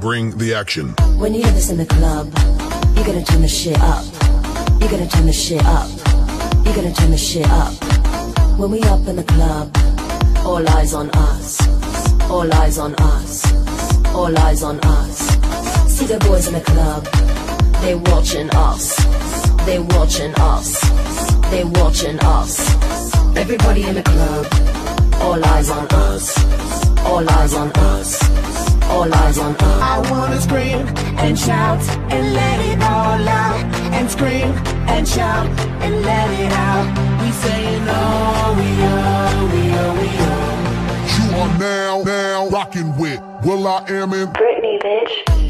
bring the action. When you hear this in the club, you gotta turn the shit up. You gotta turn the shit up. You gotta turn the shit up. When we up in the club, all eyes on us. All eyes on us. All eyes on us. See the boys in the club, they watching us. They watching us. They watching us. Everybody in the club, all eyes on us. All eyes on us. All eyes on us. I wanna scream and shout and let it all out. And scream and shout and let it out. We saying oh, we oh, we oh, we oh. You are now rocking with Will.i.am and Britney, bitch.